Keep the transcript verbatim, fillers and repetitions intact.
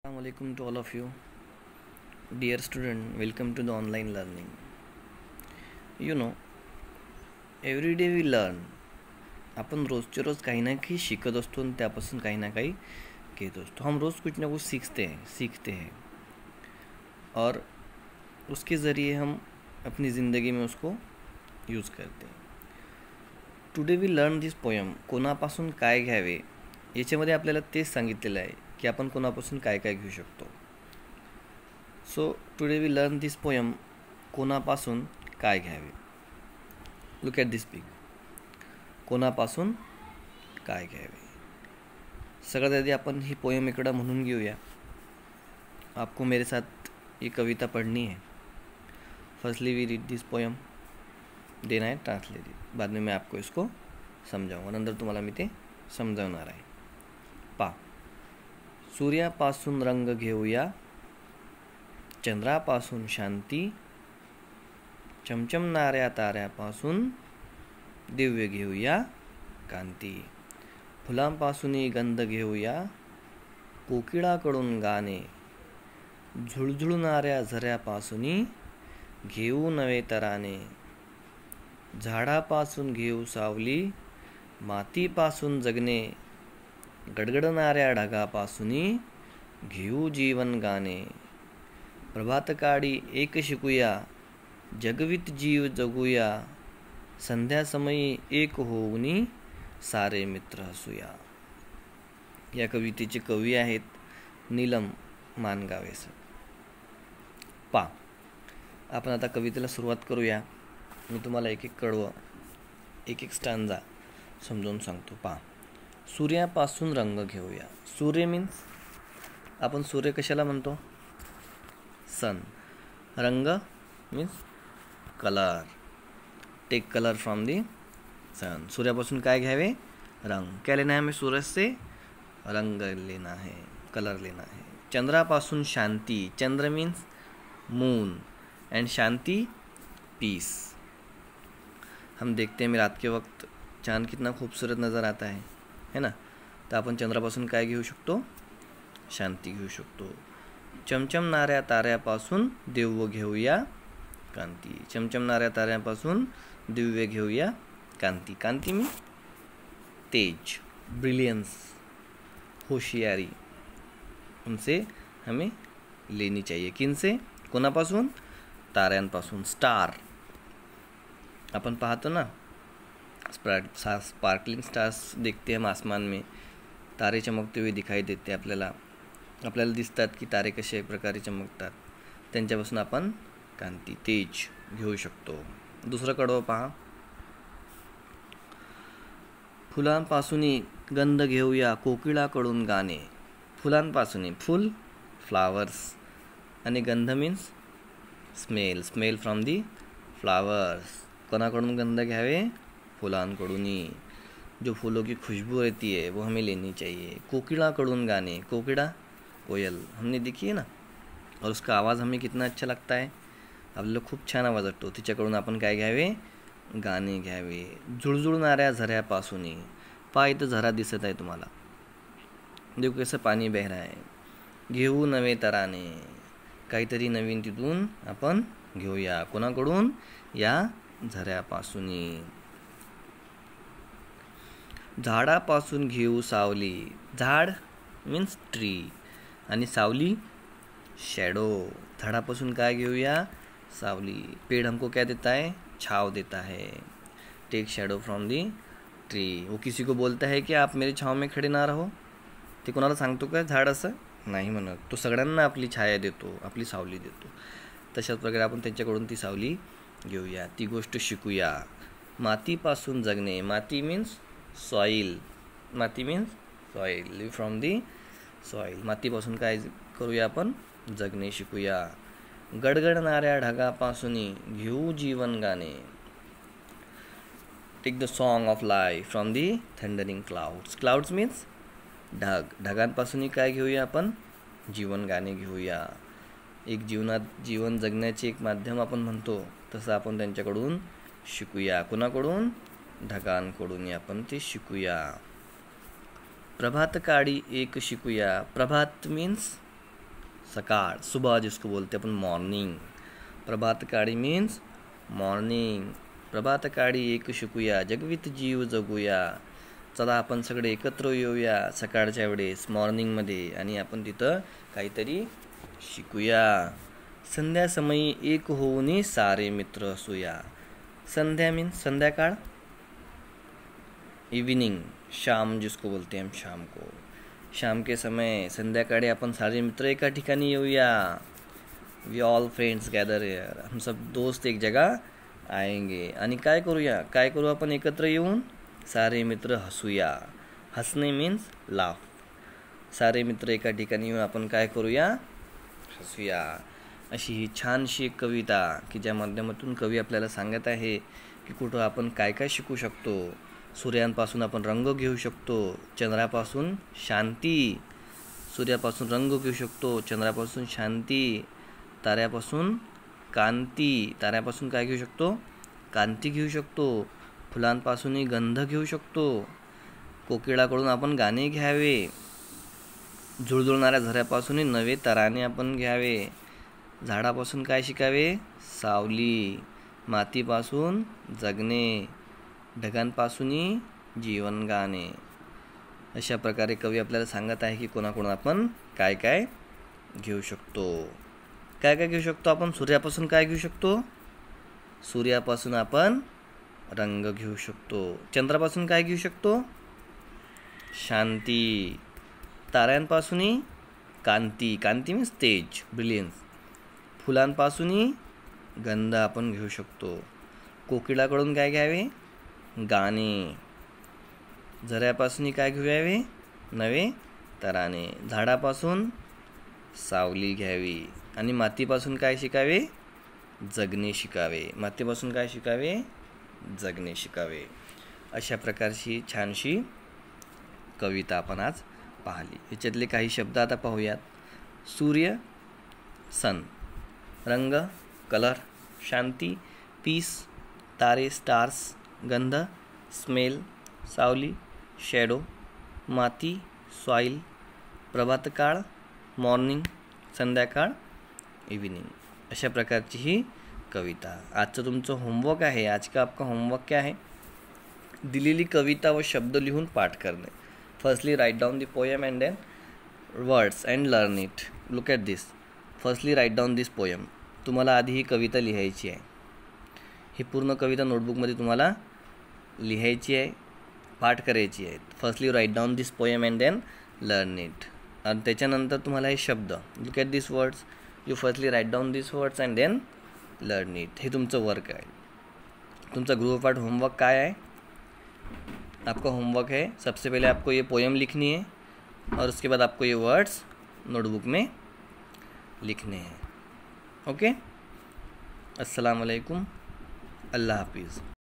Assalamu alaikum to all of you. Dear student, welcome to the online learning. You know, every day we learn. अपन रोजचे रोज काही ना काही शिकत असतो आणि त्यापासून काही ना काही घेत असतो. हम रोज़ कुछ ना कुछ सीखते हैं सीखते हैं और उसके ज़रिए हम अपनी ज़िंदगी में उसको यूज़ करते हैं. Today we learn this poem. कोणापासून काय घ्यावे याच्यामध्ये आपल्याला तेच सांगितलेलं आहे की आपण कोणापासून काय काय घेऊ शकतो. So today we learn this poem. कोणापासून काय घ्यावे. लुक ॲट दिस पिक. कोणापासून काय घ्यावे. सगळ्यात आधी आपण ही पोयम इकडं म्हणून घेऊया. आपको मेरे साथ ये कविता पढ़नी है. Firstly we read this poem, then I translate it. बाद में मैं आपको इसको समजावूंगा. नंतर तुम्हाला मी ते समजावणार आहे. पा. सूर्यापासून रंग घेऊया, चंद्रापासून शांती, चमचमणाऱ्या ताऱ्यापासून दिव्य घेऊया कांती. फुलांपासून गंध घेऊया, कोकिळाकडून गाणे, झुळझुळणाऱ्या झऱ्यापासून घेऊ नवे तराने. झाडापासून घेऊ सावली, मातीपासून जगणे, गडगडणाऱ्या ढगापासून घेऊ जीवन गाणे. प्रभातकाळी एक शिकूया, जगवित जीव जगूया, संध्यासमयी एक होऊनी सारे मित्र हसूया. या कवितेचे कवी आहेत नीलम मानगावे सर. पा. आपण आता कवितेला सुरुवात करूया. मी तुम्हाला एक एक कडवं एक एक स्टांजा समजावून सांगतो. पा. सूर्यापासून रंग घेऊया. सूर्य मीन्स आपण सूर्य कशाला म्हणतो? सन. रंग means colour. Take colour from the sun. सूर्यापासून काय घ्यावे? रंग. क्या लेना है हमें? सूरज से रंग लेना है, कलर लेना है. चंद्रापासून शांति. चंद्र मीन्स मून एंड शांति पीस. हम देखते हैं रात के वक्त चांद कितना खूबसूरत नज़र आता है है ना. तर आपण चंद्रापासून काय घेऊ शकतो? शांती घेऊ शकतो. चमचमणाऱ्या ताऱ्यापासून दिव्य घेऊया कांती. चमचमणाऱ्या ताऱ्यापासून दिव्य घेऊया कांती. कांती में तेज, ब्रिलियंस, होशियारी, उनसे हमें लेनी चाहिए. किनसे? कोणापासून? ताऱ्यांपासून. स्टार. अपन पाहतो ना, स्पार्कलिंग स्टार्स देखते हम आसमान में. तारे चमकते हुए दिखाई देते आपल्याला. आपल्याला दिसतात की तारे कशा प्रकारे चमकतात. त्यांच्यापासून आपण कांती, तेज घेऊ शकतो. दुसरं कडवं पहा. फुलांपासून गंध घेऊया, कोकिळाकडून गाणे. फुलांपासून फुल, फ्लावर्स, आणि गंध means smell. Smell from the flowers. कोणाकडून गंध घ्यावे? फुलांकडून. जो फूलों की खुशबू रहती है वो हमें लेनी चाहिए. कोकिळाकडून गाने. कोकिड़ा कोयल हमने देखी है ना, और उसका आवाज़ हमें कितना अच्छा लगता है. आपल्याला खूप छान आवाज वाटतो. तिच्याकडून आपण काय घ्यावे? गाणे घ्यावे. झुळझुळणाऱ्या झऱ्यापासून. पा इथं झरा दिसत आहे तुम्हाला. देखो कैसे पाणी बह रहा है. घेऊ नवे तराने. काहीतरी नवीन तिथून आपण घेऊया. कोणाकडून? या झऱ्यापासून. झाडापासून घेऊ सावली. झाड मीन्स ट्री आणि सावली शैडो. झाडापासून काय घेऊया? सावली. पेड़ हमको क्या देता है? छाव देता है. Take shadow from the tree. वो किसी को बोलता है कि आप मेरी छाव में खडे ना रहो. ते कोणाला सांगतो का झाड असं? नाही म्हणत. तो सगळ्यांना आपली छाया देतो, आपली सावली देतो. तशाच प्रकारे आपण त्यांच्याकडून ती सावली घेऊया, ती गोष्ट शिकूया. मातीपासून जगणे. माती मीन्स सॉईल. माती means soil. Live from the soil. मातीपासून काय करूया आपण? जगणे शिकूया. गडगडणाऱ्या ढगापासून घेऊ जीवन गाणे. Take the song of life from the thundering clouds. Clouds means ढग. ढगांपासून काय घेऊया आपण? जीवन गाणे घेऊया. एक जीवनात जीवन जगण्याचे एक माध्यम आपण म्हणतो, तसं आपण त्यांच्याकडून शिकूया. कोणाकडून? ढगांकडून आपण ते शिकूया. प्रभातकाळी एक शिकूया. प्रभात मीन्स सकाळ, सुबह जिसको बोलते हैं अपन मॉर्निंग. प्रभात काळी मीन्स मॉर्निंग. प्रभात काळी एक शिकूया, जगवित जीव जगूया. चला आपण सगळे एकत्र येऊया सकाळच्या वेळेस मॉर्निंगमध्ये आणि आपण तिथं काहीतरी शिकूया. संध्या समयी एक होऊन सारे मित्र असूया. संध्या मीन्स संध्याकाळ, इवनिंग, शाम जिसको बोलते हैं हम शाम को. शाम के समय संध्याकाळी आपण सारे मित्र एका ठिकाणी येऊया. We all friends gather here. हम सब दोस्त एक जगह आएंगे. आणि काय करूया, काय करू आपण एकत्र येऊन? सारे मित्र हसूया. हसणे मीन्स लाफ. सारे मित्र एका ठिकाणी येऊन आपण काय करूया? हसूया. अशी ही छानशी एक कविता की ज्या माध्यमातून कवी आपल्याला सांगत आहे की कुठं आपण काय काय शिकू शकतो. सूर्यांपासून आपण रंग घेऊ शकतो, चंद्रापासून शांती. सूर्यापासून रंग घेऊ शकतो, चंद्रापासून शांती. ताऱ्यापासून कांती. ताऱ्यापासून काय घेऊ शकतो? कांती घेऊ शकतो. फुलांपासूनही गंध घेऊ शकतो. कोकिळाकडून आपण गाणे घ्यावे. झुळझुळणाऱ्या झऱ्यापासूनही नवे तराने आपण घ्यावे. झाडापासून काय शिकावे? सावली. मातीपासून जगणे. ढगांपासूनही जीवन गाणे. अशा प्रकारे कवी आपल्याला सांगत आहे की कोणाकडून आपण काय काय घेऊ शकतो. काय काय घेऊ शकतो आपण? सूर्यापासून काय घेऊ शकतो? सूर्यापासून आपण रंग घेऊ शकतो. चंद्रापासून काय घेऊ शकतो? शांती. ताऱ्यांपासूनही कांती. कांती मीन्स तेज, ब्रिलियन्स. फुलांपासूनही गंध आपण घेऊ शकतो. कोकिळाकडून काय घ्यावे? गाणे. झऱ्यापासूनही काय घ्यावे? नवे तराने. झाडापासून सावली घ्यावी. आणि मातीपासून काय शिकावे? जगणे शिकावे. मातीपासून काय शिकावे? जगणे शिकावे. अशा प्रकारची छानशी कविता आपण आज पाहिली. याच्यातले काही शब्द आता पाहूयात. सूर्य, सन. रंग, कलर. शांती, पीस. तारे, स्टार्स. गंध, स्मेल. सावली, शॅडो. माती, सॉइल. प्रभातकाळ, मॉर्निंग. संध्याकाळ, इव्हिनिंग. अशा प्रकारची ही कविता. आजचं तुमचं होमवर्क आहे. आज का आपका होमवर्क क्या है? दिलेली कविता व शब्द लिहून पाठ करणे. Firstly write down the poem and then words and learn it. Look at this. Firstly write down this poem. तुम्हाला आधी ही कविता लिहायची आहे. ही पूर्ण कविता नोटबुकमध्ये तुम्हाला लिहायची आहे, पाठ करायची आहे. Firstly write down this poem and then learn it. आणि त्याच्यानंतर तुम्हाला हे शब्द, look at this words. You firstly write down this words and then learn it. हे तुमचं वर्क आहे. तुमचा गृहपाठ होमवर्क काय आहे? आपका होमवर्क है सबसे पहले आपको ये पोएम लिखनी है और उसके बाद आपको ये वर्ड्स नोटबुक में लिखने हैं. ओके. अस्सलाम वालेकुम. अल्लाह हाफिज़.